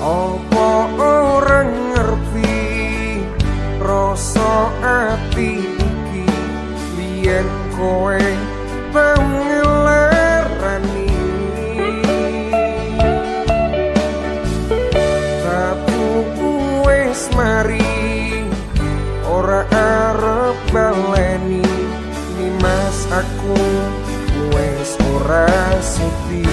Apa orang ngerti rasa ati iki biyen kowe tau ngelarani tapi wis mari ora arep baleni Nimas aku wis ora sudi.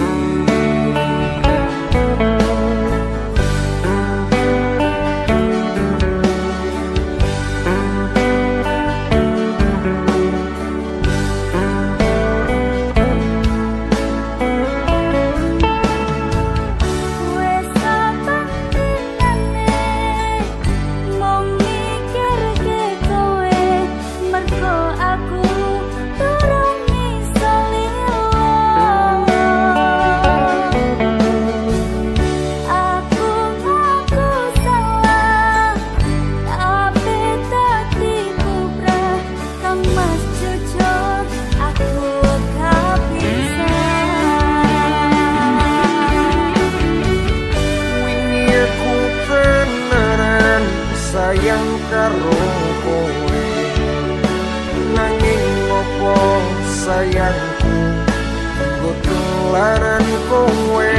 Sayang karo kowe nanging opo sayangku nggo tularan kowe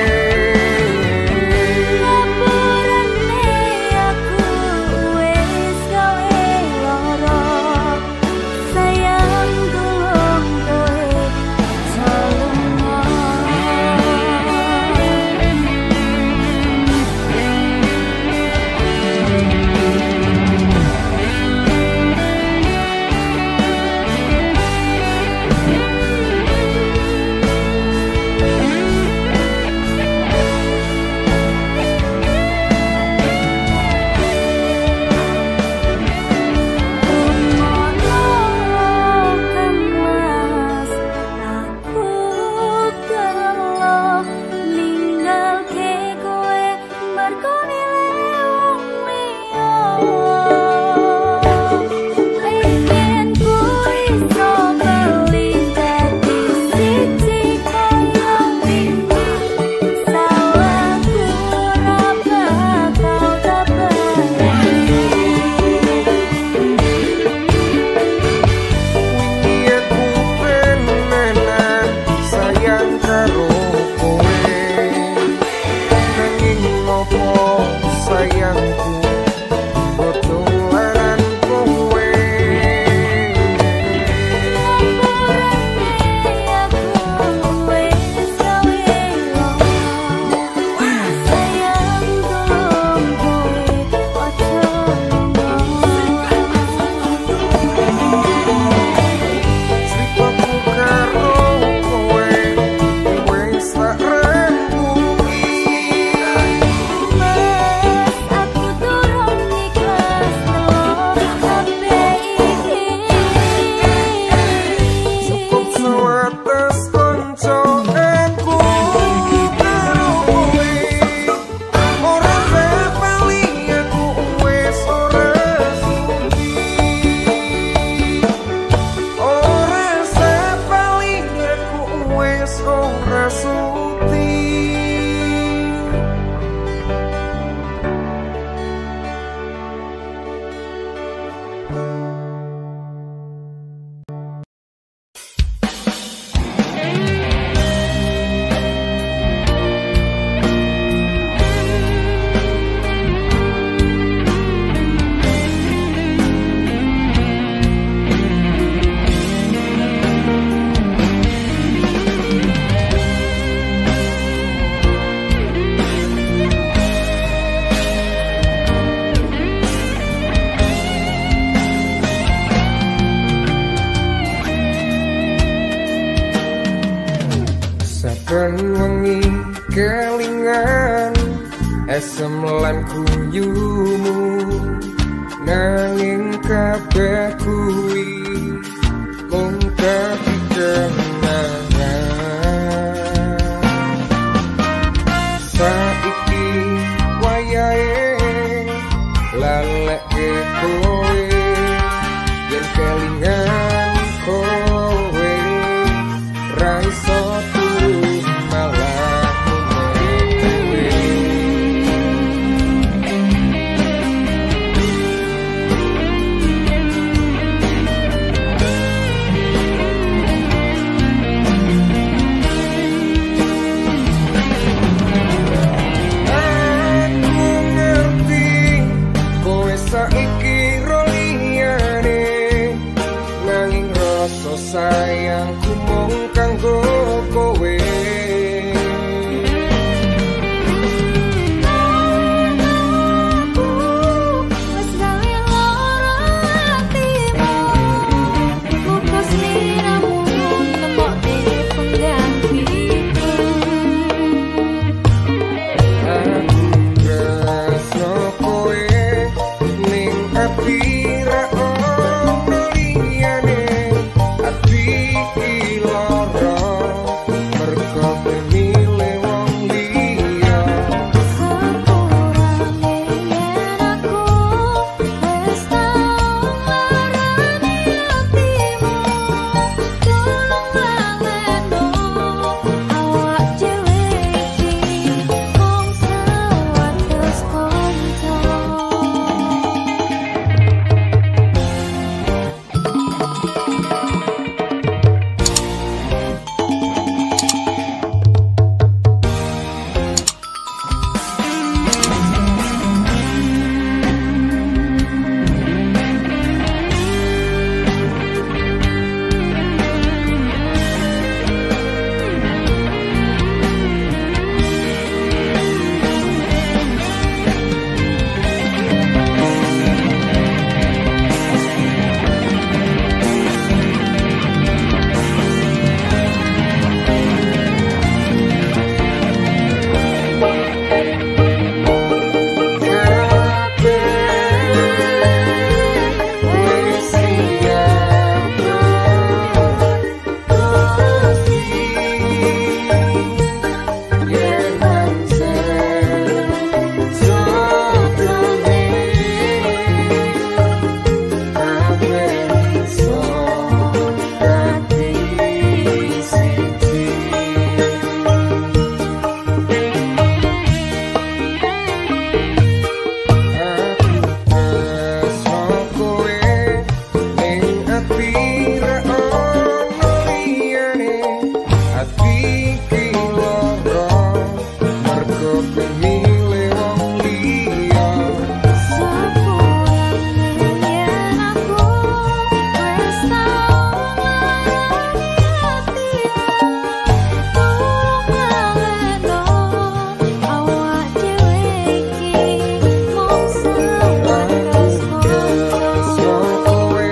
Saben wengi kelingan esem lan guyumu nanging kabeh kuwi mung kenangan. Saiki wayahe lalekke kowe yen kelingan kowe ra iso turu malah kowe pemilih wong liya. Sepurane yen aku wis tau ngerti tulung baleno awak dhewe iki mung sebatas kanca. Kowe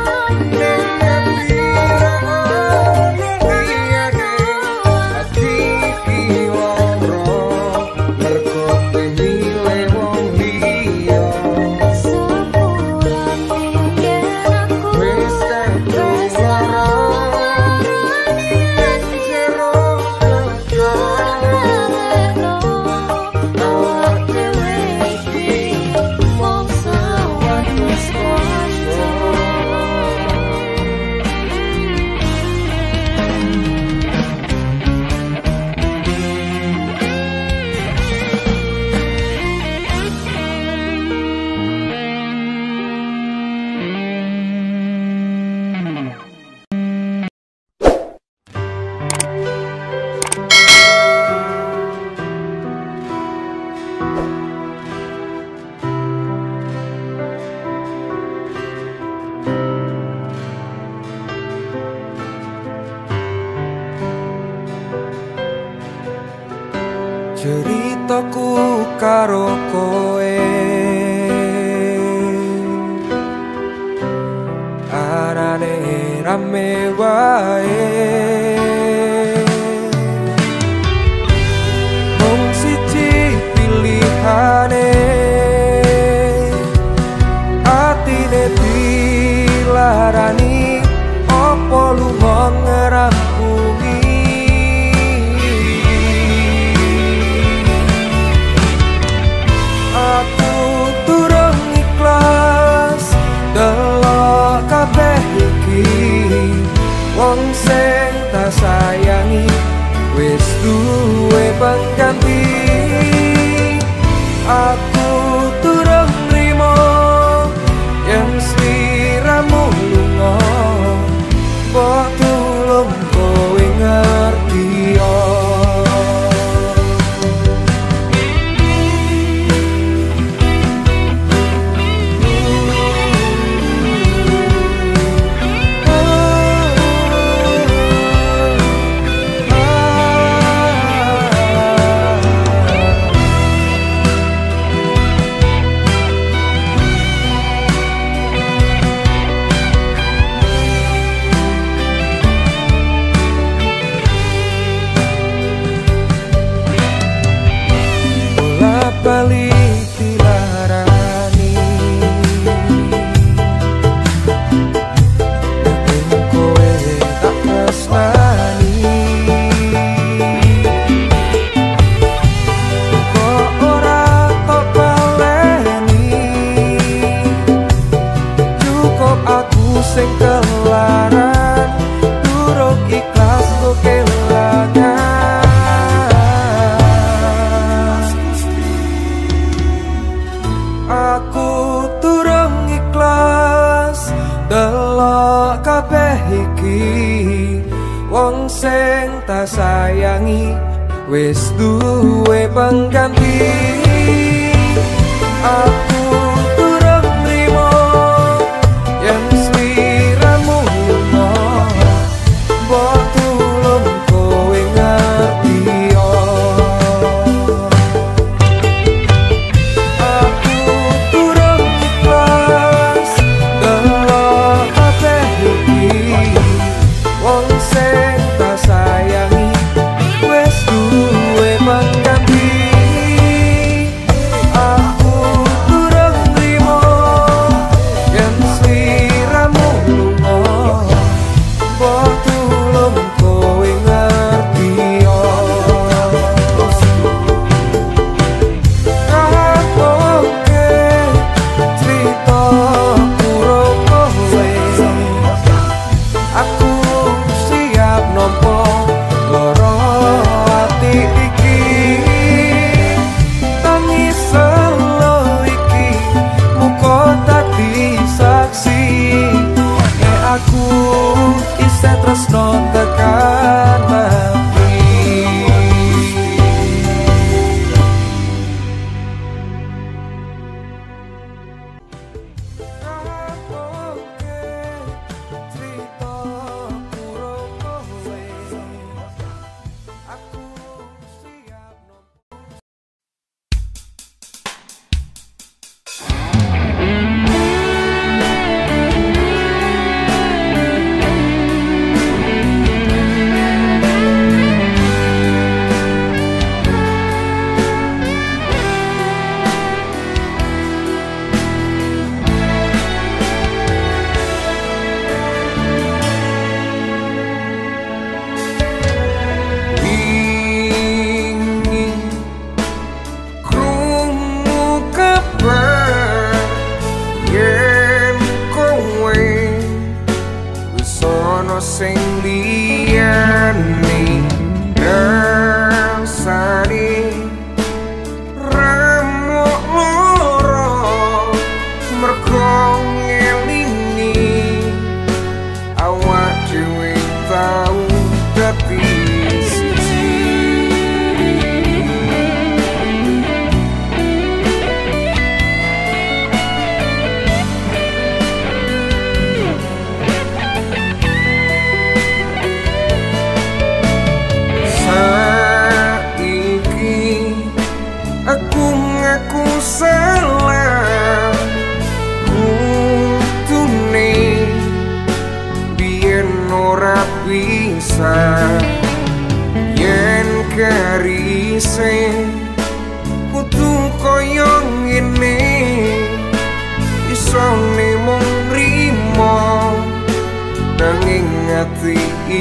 ati iki loro mergo pemilih wong liya. Sepurane yen aku Wis tentu lara jero baleno awak dhewe iki mung sebatas kanca. ceritaku karo kowe arane rame wae mung siji pilihane atine dilarani opo lunga ngerampungi. Aku turung ikhlas delok kabeh iki wong sing tak sayangi wis duwe pengganti. Aku turung nrimo yen sliramu lunga mbok tulung kowe ngerti yo. Balik dilarani yen kowe tak tresnani kok ora tok baleni cukup aku sing kelaran durung ikhlas kok kelangan. Aku turung ikhlas delok kabeh iki wong sing tak sayangi wis duwe pengganti. Aku turung nrimo yen sliramu lunga mbok tulung kowe ngerti yo. Wong sing tak sayangi wis duwe pengganti.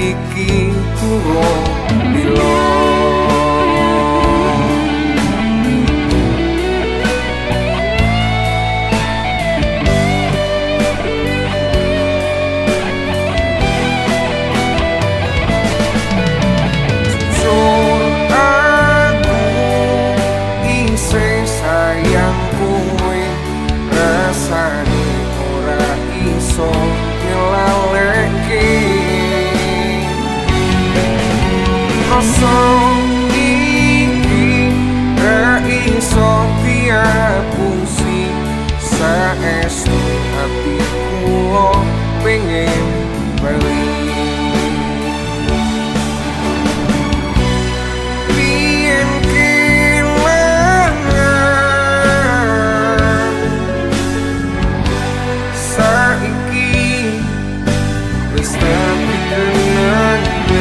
iki turun lilo. Saestu ati kula pengen bali. Biyen kelangan saiki wis tapi kenangan.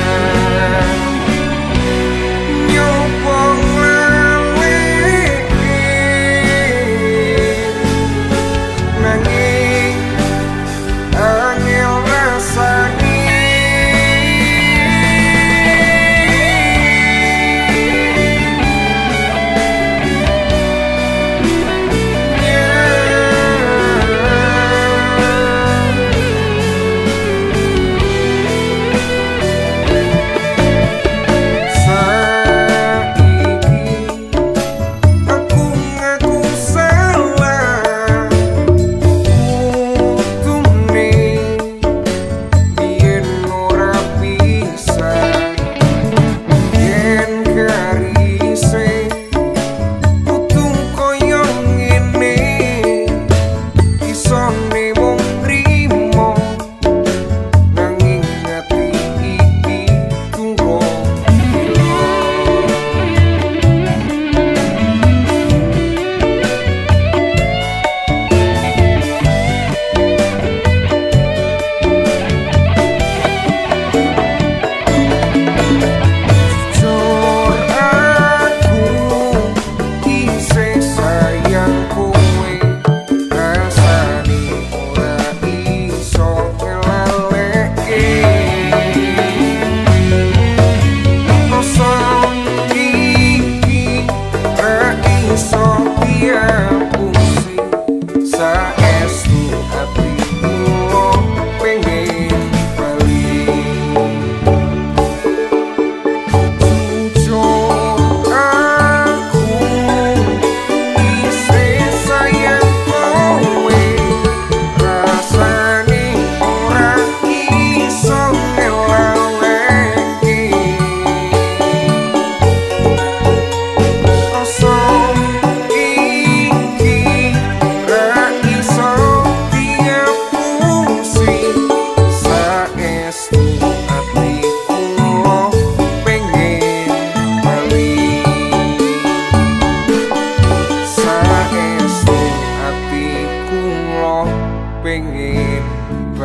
Pengen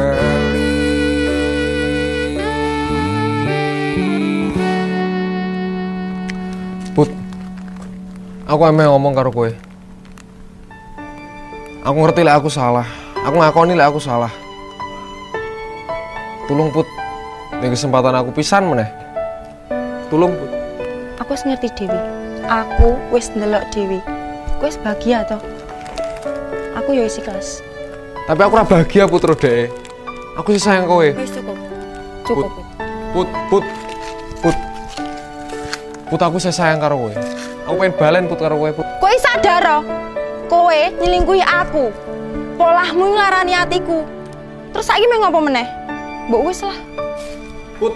bali. Put, aku emang ngomong karo kowe. Aku ngerti lek aku salah. Aku ngakoni lek aku salah. Tulung Put, ning kesempatan aku pisan meneh. Tulung Put. Aku wis ngerti Dewi. Aku wis ndelok Dewi. Kowe wis bahagia toh? Aku ya wis ikhlas. Tapi aku ora bahagia Putro Dek. Aku sih sayang kowe. Wis cukup. Cukup. Put. Put aku sih sayang karo kowe. Aku pengen balen Put karo kowe, Put. Kowe sadar kowe nyelingkuhi aku. Polahmu nglarani atiku. Terus saiki meh ngopo meneh? Mbok wis lah. Put.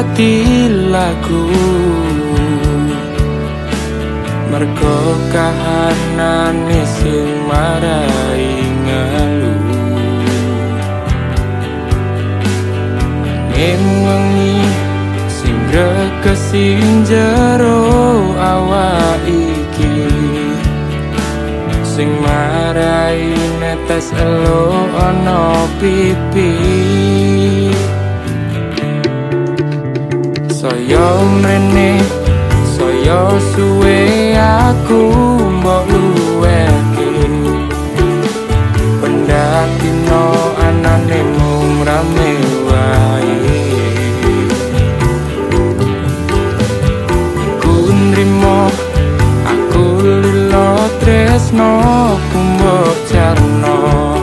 dadi lagu mergo kahanane sing marai ngelu wengi sing gregesin jero awak iki sing marai netes elo ana pipi saya mrene saya suwe aku mbok luweke pendakino anane mung rame wae ku nrimo aku lilo tresno kumbok jarno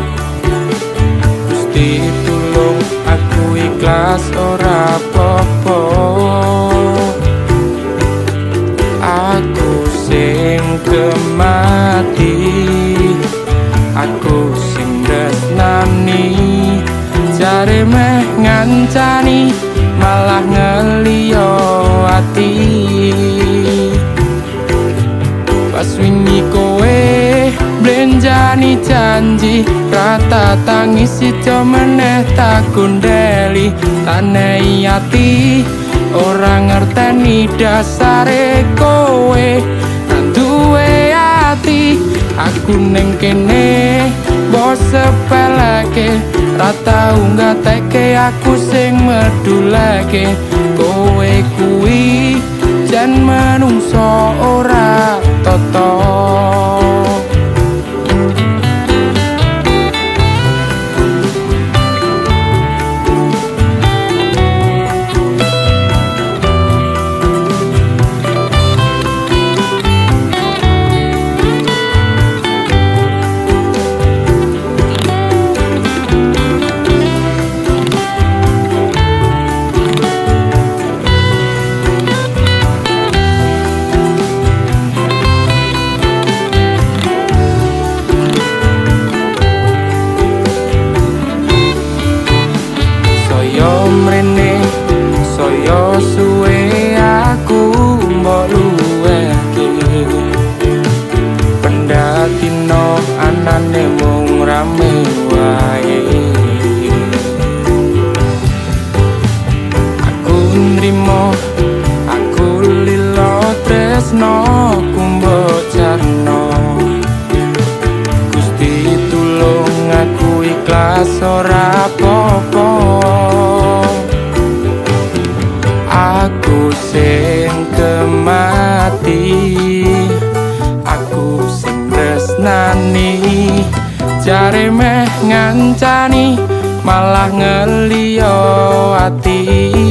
Gusti tulung aku ikhlas ora apa-apa aku sing kemati aku sing tresnani jare meh ngancani malah ngeliyo ati pas wingi kowe blenjani janji rata tangis sijo meneh tak gondeli tanei ati ora ngerteni dasare kowe nang duwe ati aku ning kene bos sepeleke ra tau ngateke aku sing meduleke kowe kuwi jan manungsa ora tata ora apa-apa aku sing kemati aku sing tresnani jare meh ngancani malah ngeliyo ati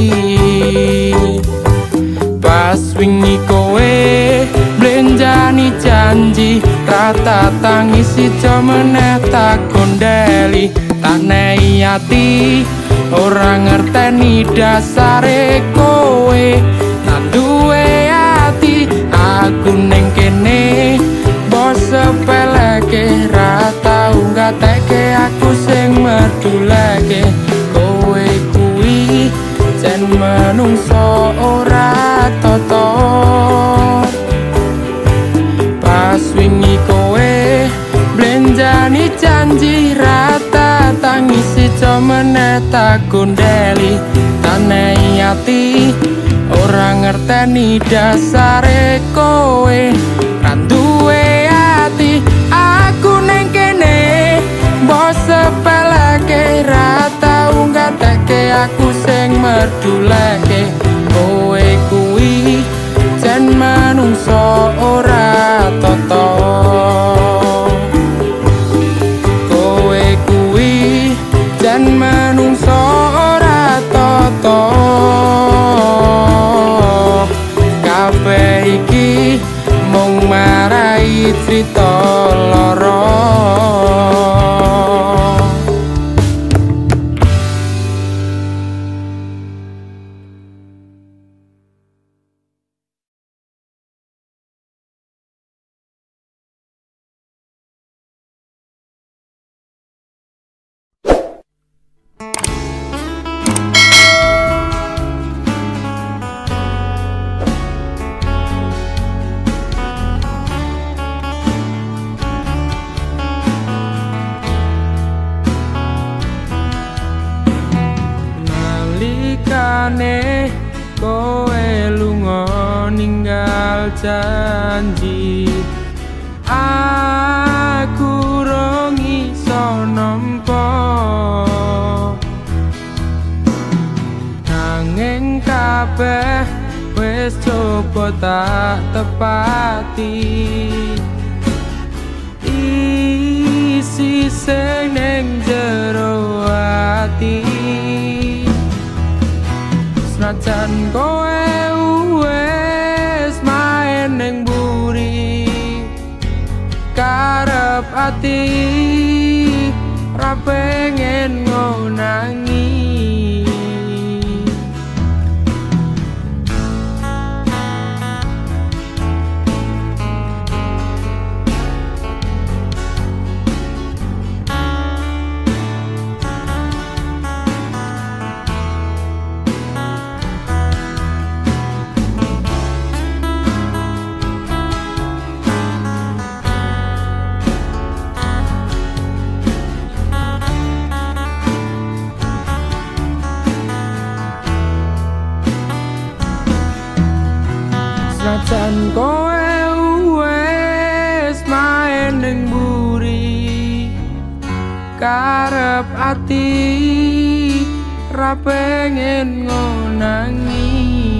pas wingi kowe blenjani janji rata tangis sijo meneh tak gondeli tanei ati ora ngerteni dasare kowe tak duwe ati aku ning kene bos sepeleke ra tau ngateke aku sing meduleke kowe kuwi jan manungsa ora tata pas wingi kowe blenjani janji rata tangis sijo meneh tak gondeli tanei ati ora ngerteni dasare kowe kan duwe ati aku ning kene mbok sepeleke ra tau ngateke aku sing meduleke kowe kuwi jan manungsa ora tata kowe kuwi jan manungsa ora tata kabeh iki mung marai crita lara nalikane kowe lunga ninggal janji aku rong iso nampa nanging kabeh wis coba tak tepati isi sing ning jero ati senajan kowe wis main ning buri karep ati ra pengen ngonangi senajan kowe wis main ning buri karep ati ra pengen ngonangi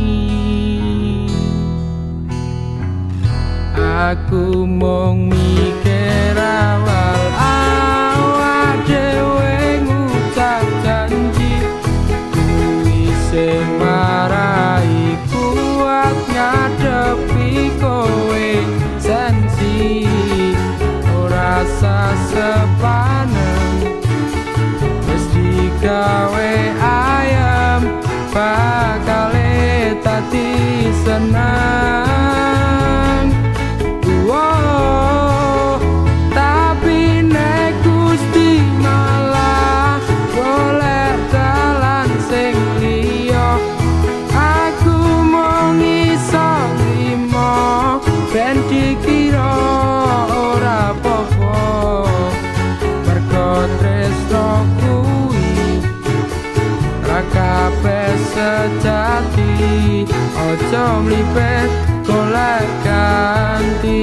aku mung mikir awal awak dhewe ngucap janji kuwi sing marai kuat ngadepi kowe sensi ora sepanen wis digawe ayam bakal tadi seneng tapi nek Gusti malah golek dalan sing liya aku mung iso nrimo ben dikira ora apa-apa mergo tresno kuwi ra kabeh sejati aja mlipet golek ganti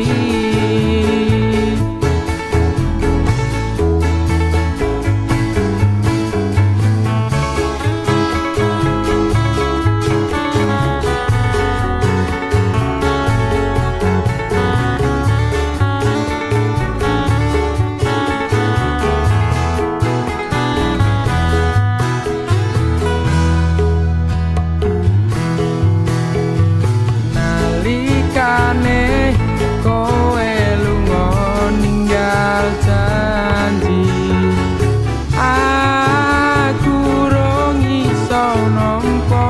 kowe lunga ninggal janji aku rong iso nampa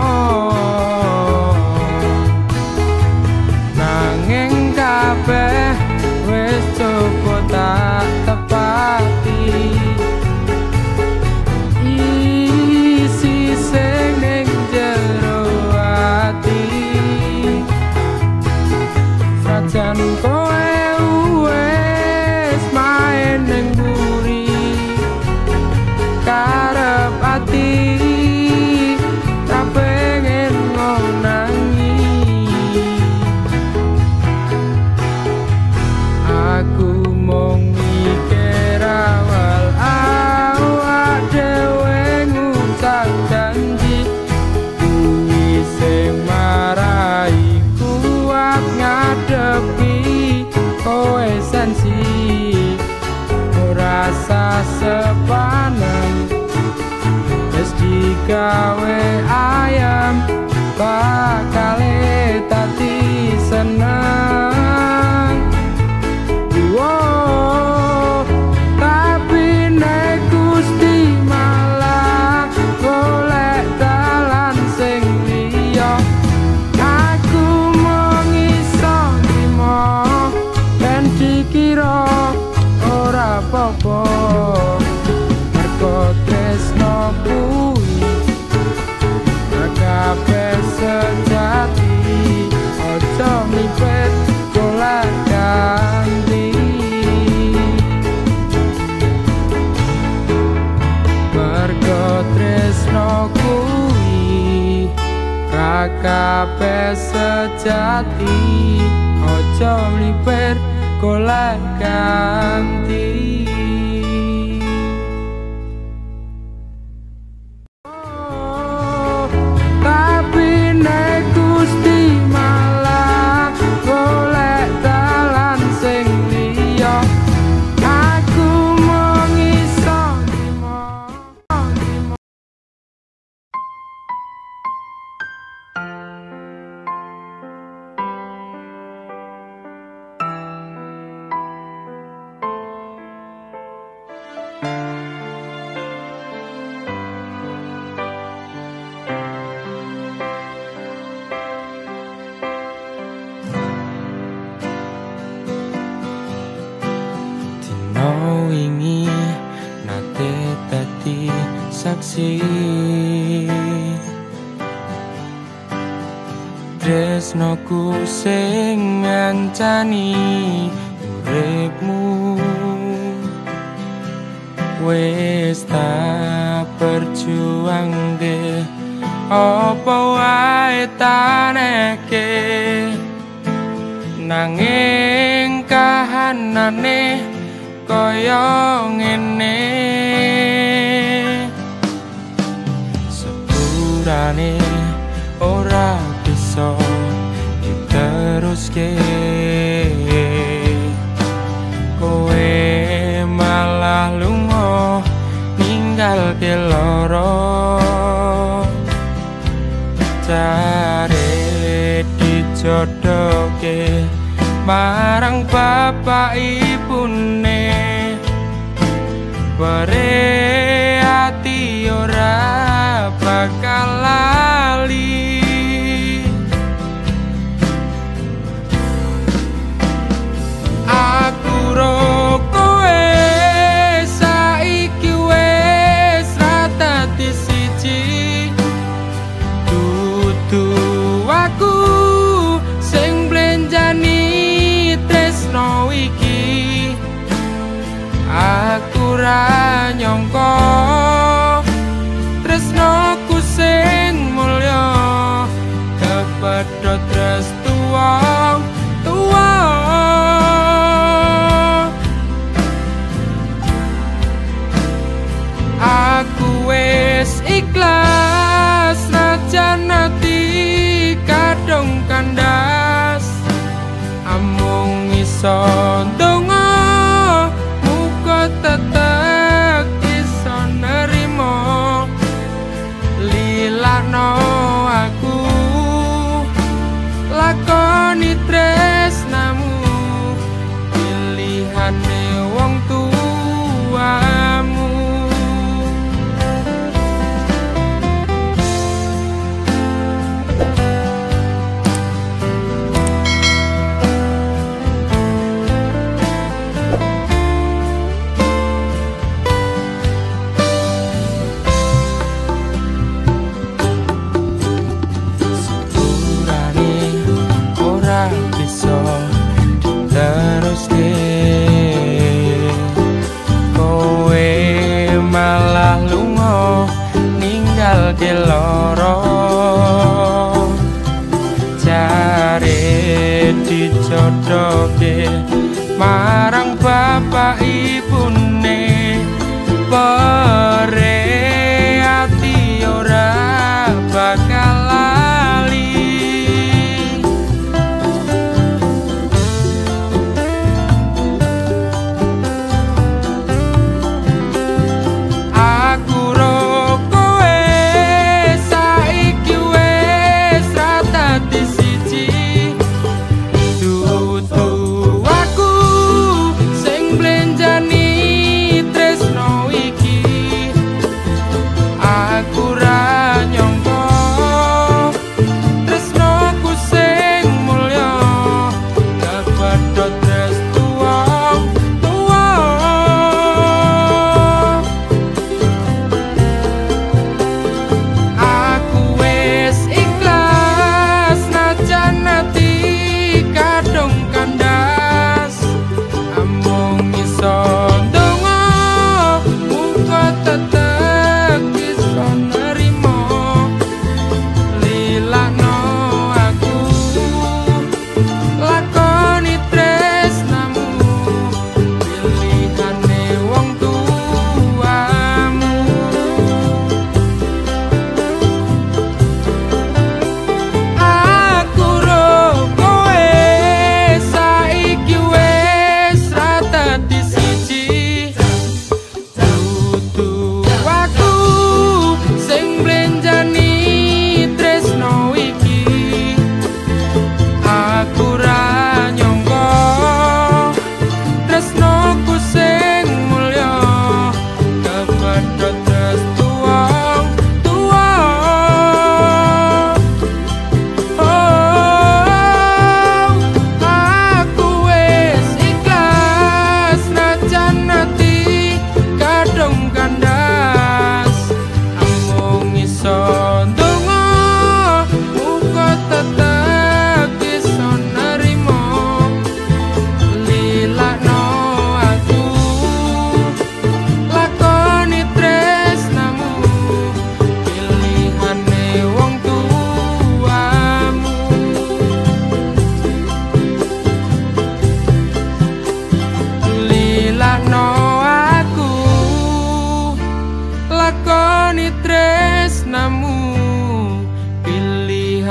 nanging kabeh wis coba tak tepati isi sing ning jero ati senajan kowe wis main ning buri karep ati ra pengen ngonangi aku mung mikir awal awak dhewe ngucap janji kuwi sing marai kuat ngadepi kowe sensi ora sepanen wis digawe ayam bakal tadi seneng tapi nek Gusti malah golek dalan sing liya aku mung iso nrimo ben dikira ora apa-apa mergo tresno kuwi kabeh sejati, ojo mlipir golek ganti. Tapi nek Gusti malah golek dalan sing liya, aku mung iso nrimo. Dino wingi nate dadi saksi, tresnoku sing ngancani uripmu. Wis tak perjuangke, apa wae taneke, nanging kahanane kaya ngene. Sepurane ora bisa diteruske, kowe malah lunga ninggalke loro. Jare dijodohke marang bapak ibune, bare ati ora bakal lali. Aku ro kowe saiki wis ra dadi siji, dudu aku sing blenjani tresno iki. Aku ra nyangka tresnoku sing mulya kepedhot restu wong tuwa. Aku wis ikhlas najan ati kadung kandas, amung iso ndonga muga tetep iso nerimo. Lilakno aku lakoni tresnamu, pilihane wong tuamu. Bisa diteruske, kowe malah lunga ninggalke loro. Jare dijodohke marang bapak ibune, bare ati ora bakal lali. Aku ro kowe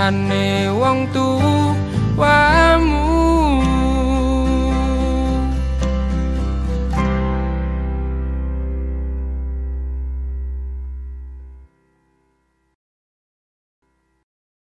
senengane wong tuamu.